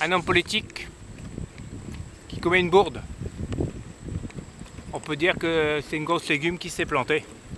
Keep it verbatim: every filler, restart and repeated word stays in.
un homme politique qui commet une bourde. On peut dire que c'est une grosse légume qui s'est plantée.